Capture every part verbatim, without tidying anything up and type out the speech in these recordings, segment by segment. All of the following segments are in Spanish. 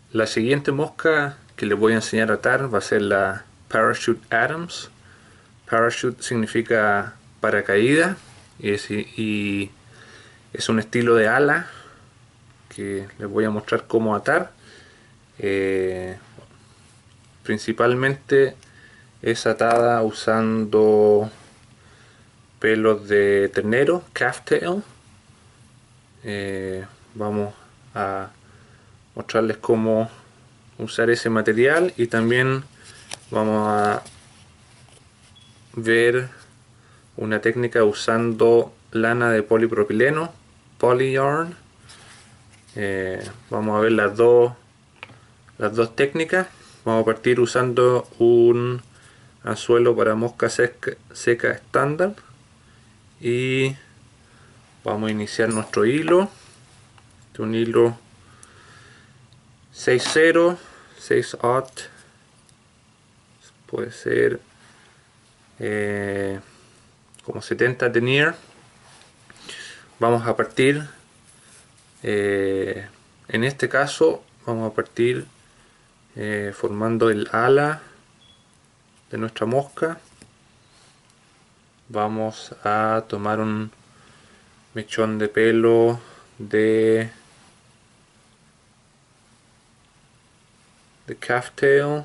La siguiente mosca que les voy a enseñar a atar va a ser la Parachute Adams. Parachute significa paracaídas y es, y es un estilo de ala que les voy a mostrar cómo atar. Eh, principalmente es atada usando pelos de ternero, calf tail. Eh, vamos a mostrarles cómo usar ese material y también vamos a ver una técnica usando lana de polipropileno, polyarn. Eh, vamos a ver las dos las dos técnicas. Vamos a partir usando un anzuelo para mosca seca, seca estándar y vamos a iniciar nuestro hilo. Este es un hilo seis cero, seis aught, puede ser eh, como setenta denier. Vamos a partir eh, en este caso vamos a partir eh, formando el ala de nuestra mosca. Vamos a tomar un mechón de pelo de de calf tail.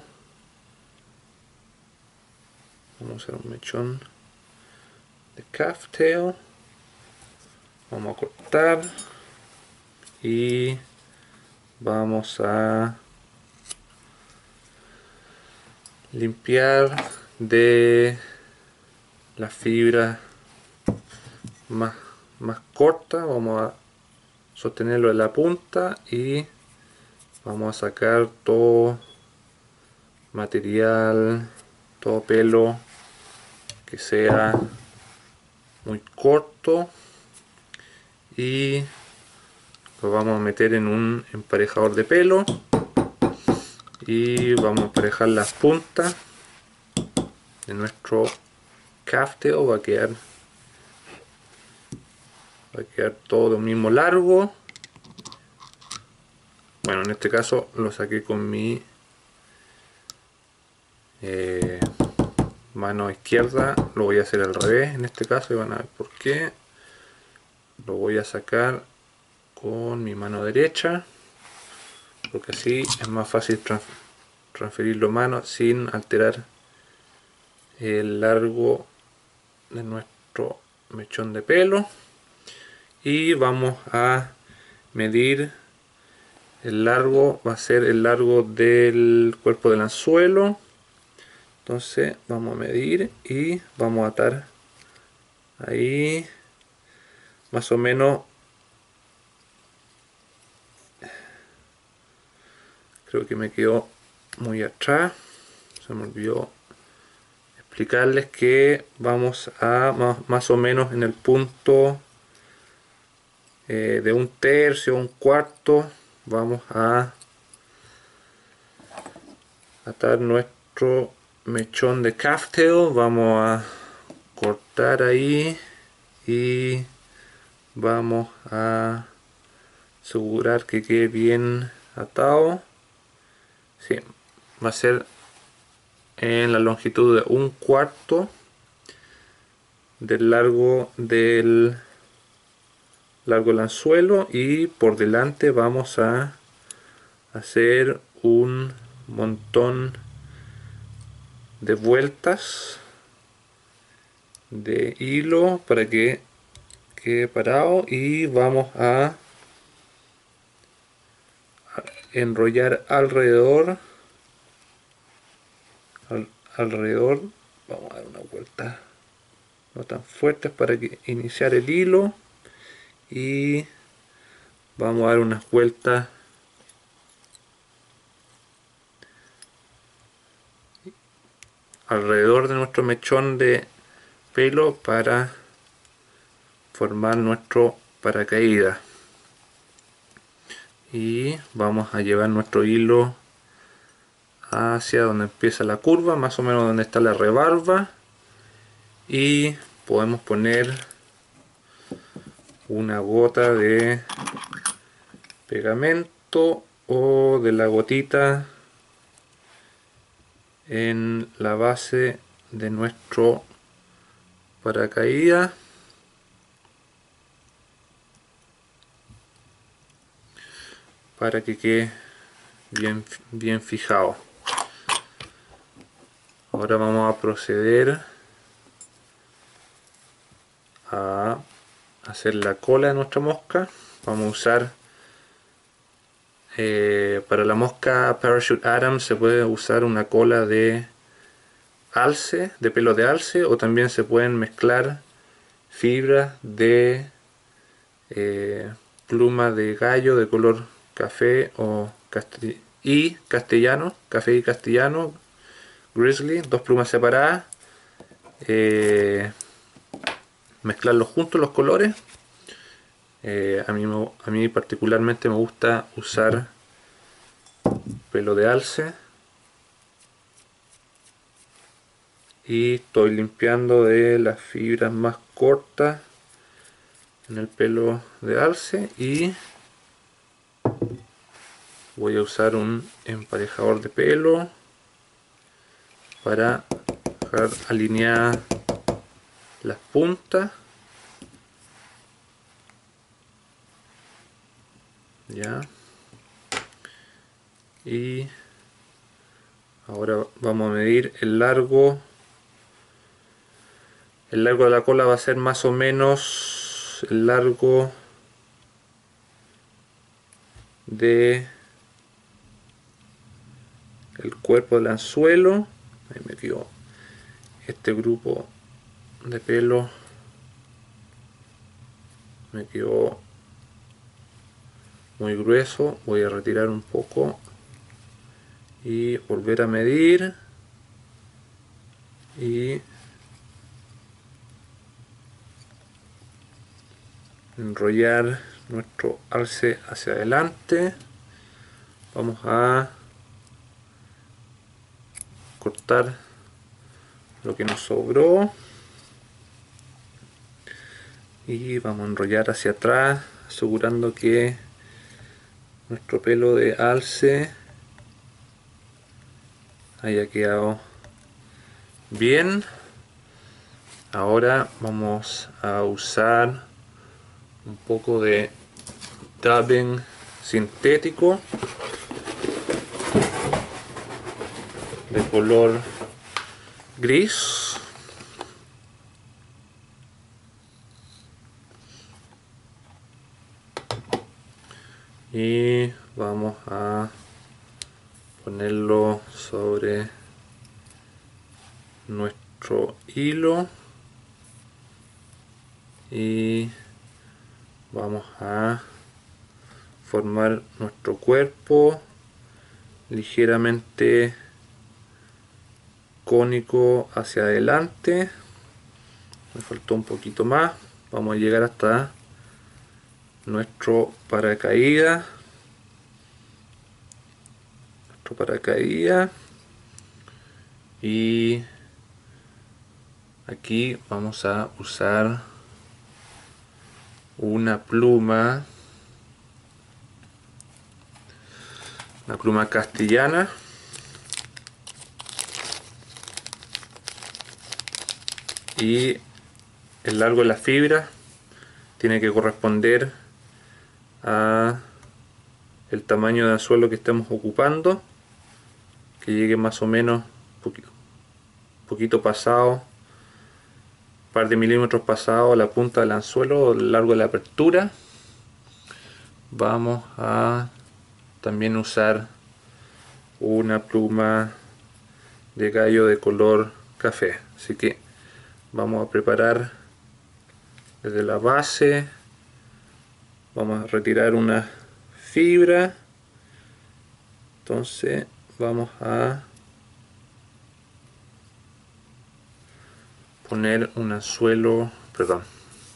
Vamos a usar un mechón de calf tail. Vamos a cortar y vamos a limpiar de la fibra más, más corta. Vamos a sostenerlo en la punta y vamos a sacar todo material, todo pelo que sea muy corto y lo vamos a meter en un emparejador de pelo y vamos a emparejar las puntas de nuestro calf tail. Va a quedar va a quedar todo de un mismo largo. Bueno, en este caso lo saqué con mi eh, mano izquierda. Lo voy a hacer al revés en este caso y van a ver por qué. Lo voy a sacar con mi mano derecha porque así es más fácil transferirlo a mano sin alterar el largo de nuestro mechón de pelo. Y vamos a medir el largo, va a ser el largo del cuerpo del anzuelo. Entonces vamos a medir y vamos a atar ahí más o menos, creo que me quedó muy atrás, se me olvidó explicarles que vamos a más, más o menos en el punto eh, de un tercio, un cuarto, vamos a atar nuestro mechón de calf tail. Vamos a cortar ahí y vamos a asegurar que quede bien atado. Sí, va a ser en la longitud de un cuarto del largo del largo del anzuelo y por delante vamos a hacer un montón de vueltas de hilo para que quede parado y vamos a enrollar alrededor al, alrededor vamos a dar una vuelta no tan fuertes para que iniciar el hilo y vamos a dar unas vueltas alrededor de nuestro mechón de pelo para formar nuestro paracaídas. Y vamos a llevar nuestro hilo hacia donde empieza la curva, más o menos donde está la rebarba, y podemos poner una gota de pegamento o de la gotita en la base de nuestro paracaídas, para que quede bien, bien fijado. Ahora vamos a proceder a hacer la cola de nuestra mosca. Vamos a usar eh, para la mosca Parachute Adams se puede usar una cola de alce, de pelo de alce, o también se pueden mezclar fibras de eh, pluma de gallo de color café o castell y castellano, café y castellano, grizzly, dos plumas separadas, eh, mezclarlos juntos los colores. Eh, a, mí, a mí particularmente me gusta usar pelo de alce y estoy limpiando de las fibras más cortas en el pelo de alce y voy a usar un emparejador de pelo para dejar alineadas las puntas. Ya. Y ahora vamos a medir el largo. El largo de la cola va a ser más o menos el largo de el cuerpo del anzuelo. Ahí me quedó este grupo de pelo, me quedó muy grueso. Voy a retirar un poco y volver a medir y enrollar nuestro alce hacia adelante. Vamos a cortar lo que nos sobró y vamos a enrollar hacia atrás, asegurando que nuestro pelo de alce haya quedado bien. Ahora vamos a usar un poco de dubbing sintético de color gris. Y vamos a ponerlo sobre nuestro hilo y vamos a formar nuestro cuerpo ligeramente cónico hacia adelante. Me faltó un poquito más. Vamos a llegar hasta nuestro paracaídas. Nuestro paracaídas. Y aquí vamos a usar una pluma, una pluma castellana. Y el largo de la fibra tiene que corresponder a el tamaño de anzuelo que estemos ocupando, que llegue más o menos poquito, poquito pasado, un par de milímetros pasado a la punta del anzuelo, o el largo de la apertura. Vamos a también usar una pluma de gallo de color café, así que vamos a preparar desde la base. Vamos a retirar una fibra, entonces vamos a poner un anzuelo, perdón,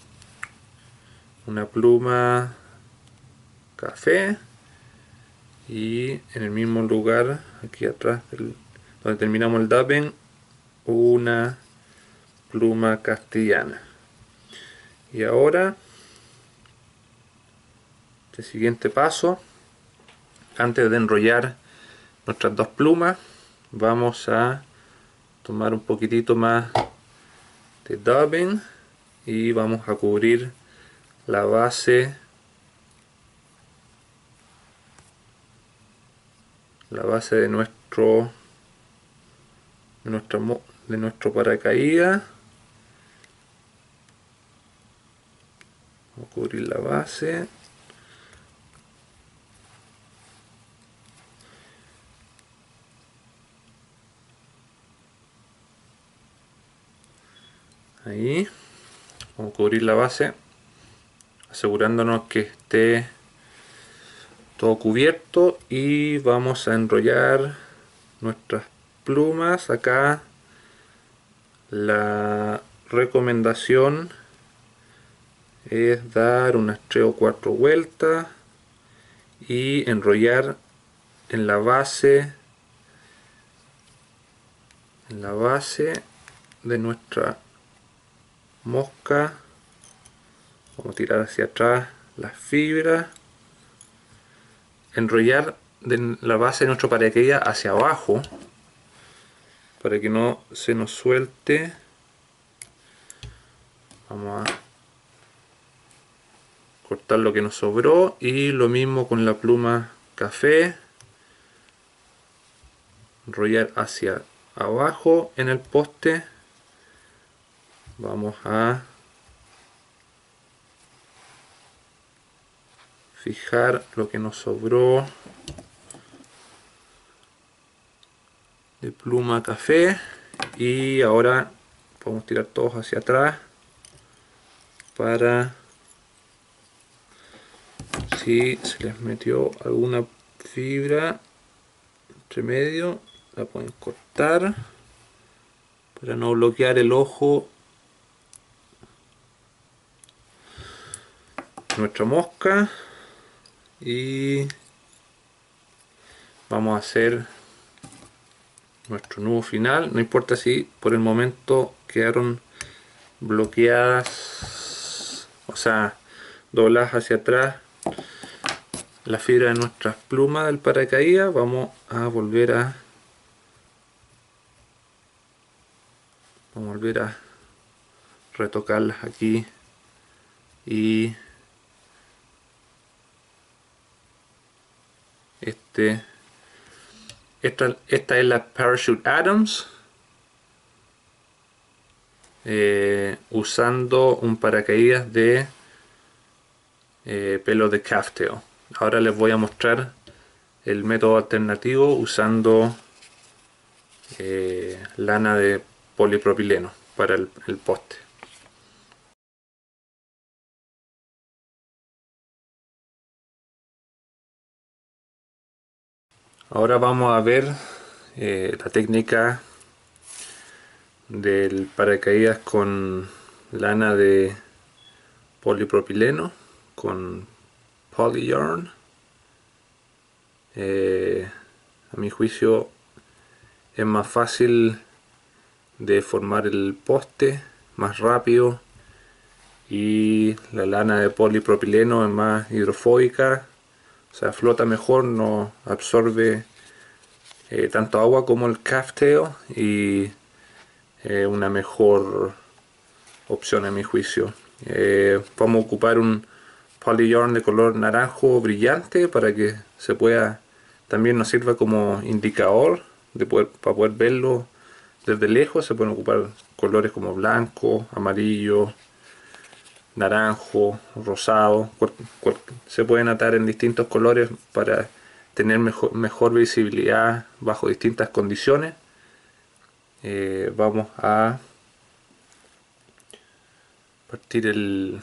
una pluma café, y en el mismo lugar, aquí atrás del, donde terminamos el dubbing, una pluma castellana. Y ahora el siguiente paso antes de enrollar nuestras dos plumas, vamos a tomar un poquitito más de dubbing y vamos a cubrir la base la base de nuestro de, nuestra, de nuestro paracaídas. Vamos a cubrir la base. Ahí vamos a cubrir la base, asegurándonos que esté todo cubierto, y vamos a enrollar nuestras plumas. Acá la recomendación es dar unas tres o cuatro vueltas y enrollar en la base en la base de nuestra mosca. Vamos a tirar hacia atrás las fibras, enrollar de la base de nuestro paracaídas hacia abajo para que no se nos suelte. Vamos a cortar lo que nos sobró, y lo mismo con la pluma café, enrollar hacia abajo en el poste. Vamos a fijar lo que nos sobró de pluma café, y ahora podemos tirar todos hacia atrás para, si se les metió alguna fibra entre medio, la pueden cortar para no bloquear el ojo de nuestra mosca. Y vamos a hacer nuestro nudo final. No importa si por el momento quedaron bloqueadas, o sea, dobladas hacia atrás la fibra de nuestras plumas del paracaídas. Vamos a volver a vamos a volver a retocarlas aquí, y este esta, esta es la Parachute Adams, eh, usando un paracaídas de eh, pelo de calftail. Ahora les voy a mostrar el método alternativo usando eh, lana de polipropileno para el, el poste. Ahora vamos a ver eh, la técnica del paracaídas con lana de polipropileno, con Polyurn. Eh, a mi juicio es más fácil de formar el poste, más rápido, y la lana de polipropileno es más hidrofóbica, o sea, flota mejor, no absorbe eh, tanto agua como el calftail, y eh, una mejor opción a mi juicio. Eh, vamos a ocupar un Polyurn de color naranjo brillante para que se pueda, también nos sirva como indicador de poder, para poder verlo desde lejos. Se pueden ocupar colores como blanco, amarillo, naranjo, rosado. Se pueden atar en distintos colores para tener mejor, mejor visibilidad bajo distintas condiciones. Eh, vamos a partir el,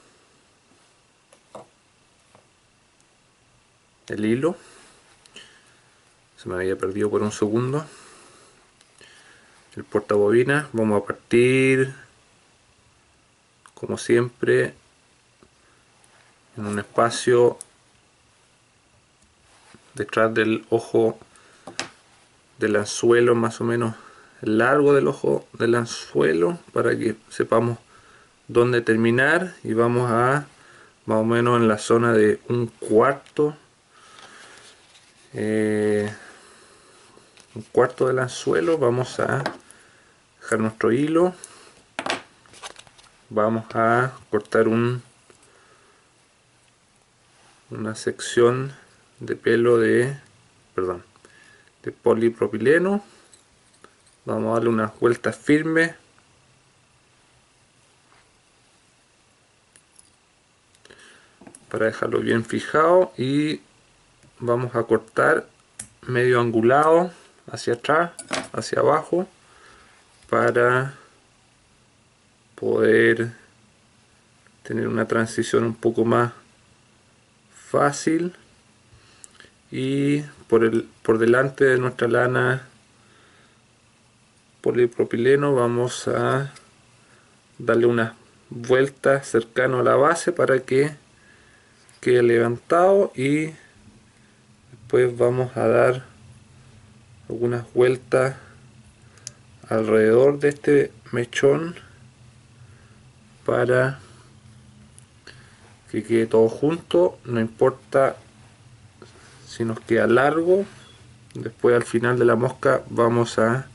el hilo. Se me había perdido por un segundo el portabobina. Vamos a partir, como siempre, en un espacio detrás del ojo del anzuelo, más o menos el largo del ojo del anzuelo, para que sepamos dónde terminar, y vamos a más o menos en la zona de un cuarto eh, un cuarto del anzuelo. Vamos a dejar nuestro hilo, vamos a cortar un una sección de pelo de perdón de polipropileno. Vamos a darle unas vueltas firmes para dejarlo bien fijado, y vamos a cortar medio angulado hacia atrás, hacia abajo, para poder tener una transición un poco más fácil. Y por el por delante de nuestra lana polipropileno vamos a darle unas vueltas cercano a la base para que quede levantado, y después vamos a dar algunas vueltas alrededor de este mechón para que quede todo junto. No importa si nos queda largo, después al final de la mosca vamos a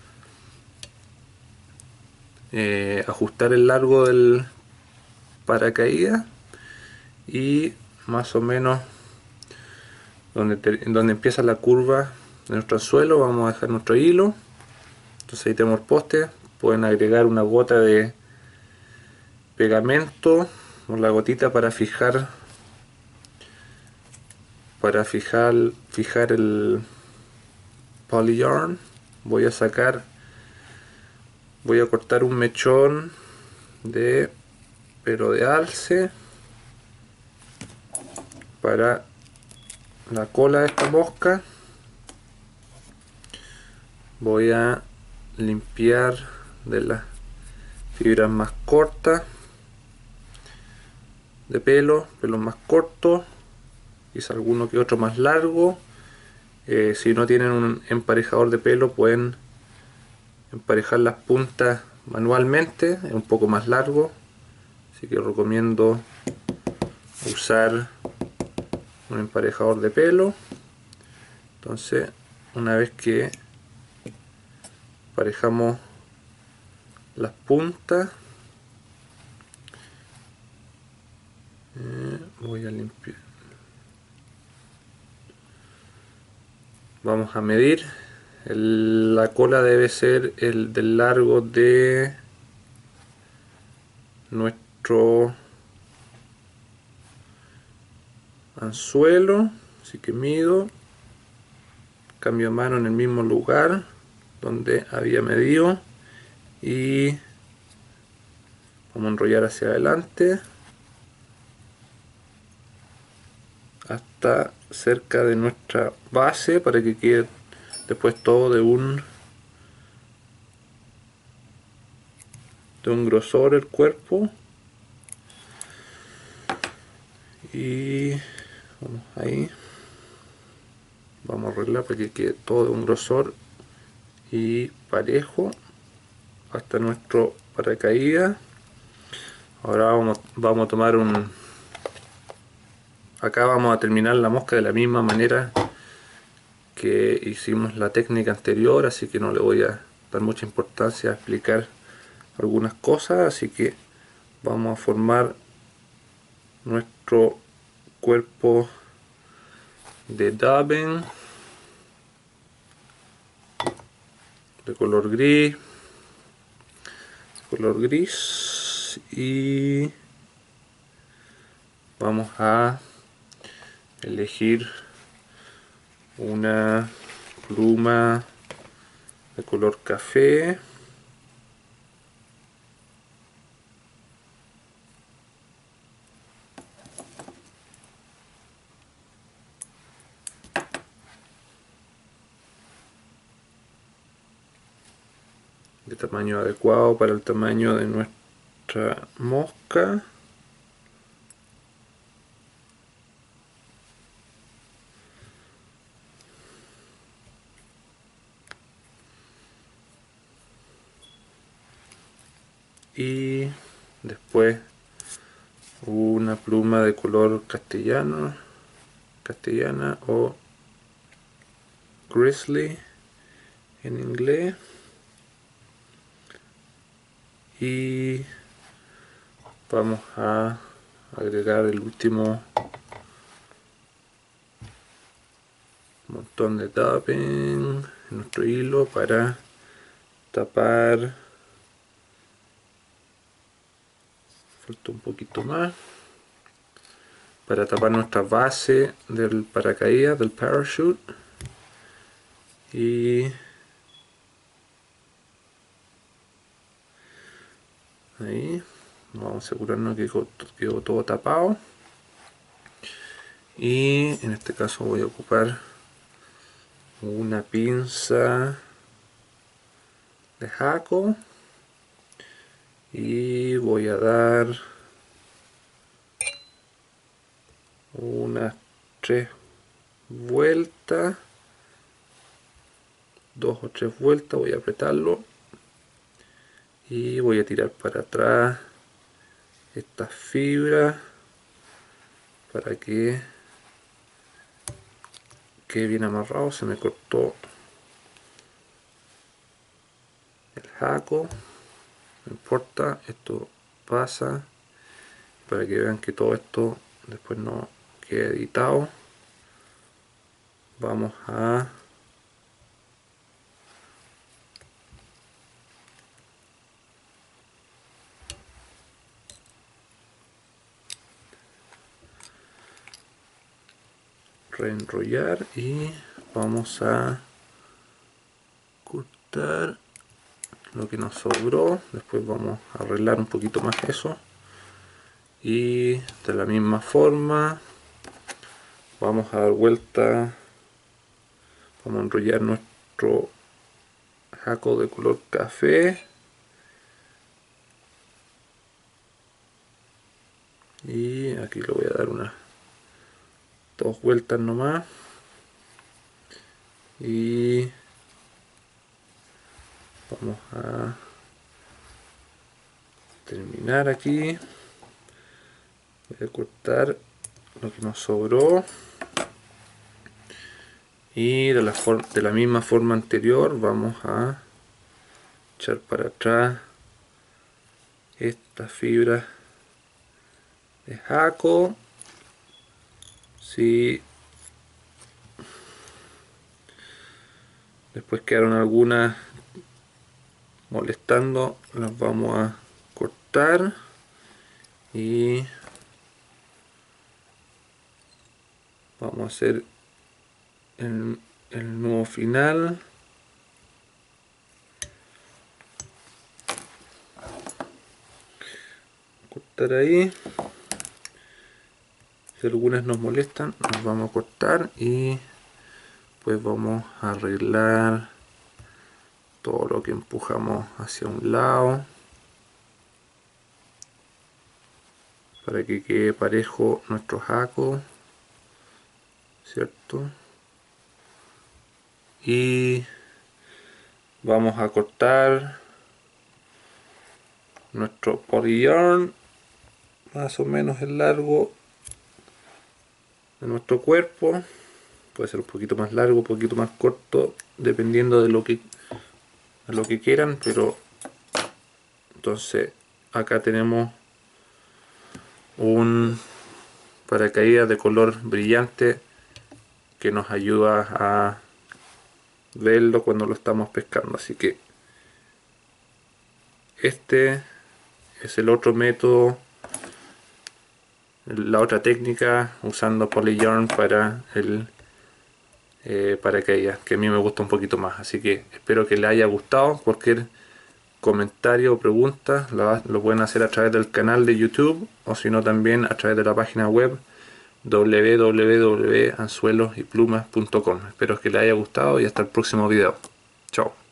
eh, ajustar el largo del paracaídas, y más o menos donde, te, donde empieza la curva de nuestro anzuelo vamos a dejar nuestro hilo. Entonces ahí tenemos el poste. Pueden agregar una gota de pegamento o la gotita para fijar para fijar fijar el polyarn. Voy a sacar voy a cortar un mechón de pelo de alce para la cola de esta mosca. Voy a limpiar de las fibras más cortas de pelo, pelos más cortos, quizá alguno que otro más largo. Eh, si no tienen un emparejador de pelo, pueden emparejar las puntas manualmente, es un poco más largo, así que recomiendo usar un emparejador de pelo. Entonces, una vez que emparejamos las puntas, eh, voy a limpiar. Vamos a medir. El, la cola debe ser el del largo de nuestro anzuelo, así que mido, cambio mano en el mismo lugar donde había medido, y vamos a enrollar hacia adelante hasta cerca de nuestra base para que quede después todo de un de un grosor el cuerpo. Y vamos ahí, vamos a arreglar para que quede todo de un grosor y parejo hasta nuestro paracaídas. Ahora vamos, vamos a tomar un acá vamos a terminar la mosca de la misma manera que hicimos la técnica anterior, así que no le voy a dar mucha importancia a explicar algunas cosas. Así que vamos a formar nuestro cuerpo de dubbing de color gris color gris y vamos a elegir una pluma de color café. De tamaño adecuado para el tamaño de nuestra mosca. Y después una pluma de color castellano castellana o Grizzly en inglés. Y vamos a agregar el último montón de tapping en nuestro hilo para tapar. Falta un poquito más para tapar nuestra base del paracaídas, del parachute. Y ahí vamos a asegurarnos que quedó todo tapado. Y en este caso voy a ocupar una pinza de jaco y voy a dar unas tres vueltas, dos o tres vueltas. Voy a apretarlo y voy a tirar para atrás estas fibras para que quede bien amarrado. Se me cortó el jaco, no importa, esto pasa, para que vean que todo esto después no quede editado. Vamos a reenrollar y vamos a cortar lo que nos sobró. Después vamos a arreglar un poquito más eso, y de la misma forma vamos a dar vuelta, vamos a enrollar nuestro jaco de color café y aquí le voy a dar unas dos vueltas nomás y vamos a terminar aquí. Voy a cortar lo que nos sobró y de la, de la misma forma anterior vamos a echar para atrás esta fibra de jaco. Si después quedaron algunas molestando, las vamos a cortar y vamos a hacer el, el nudo final. Cortar ahí. Si algunas nos molestan, nos vamos a cortar y pues vamos a arreglar todo lo que empujamos hacia un lado para que quede parejo nuestro jaco, ¿cierto? Y vamos a cortar nuestro poly yarn más o menos el largo de nuestro cuerpo. Puede ser un poquito más largo, un poquito más corto, dependiendo de lo que de lo que quieran, pero entonces acá tenemos un paracaídas de color brillante que nos ayuda a verlo cuando lo estamos pescando. Así que este es el otro método, la otra técnica usando poly yarn para el eh, paracaídas, que a mí me gusta un poquito más. Así que espero que les haya gustado. Cualquier comentario o pregunta lo, lo pueden hacer a través del canal de YouTube, o si no también a través de la página web w w w punto anzuelos y plumas punto com. Espero que les haya gustado y hasta el próximo video. Chao.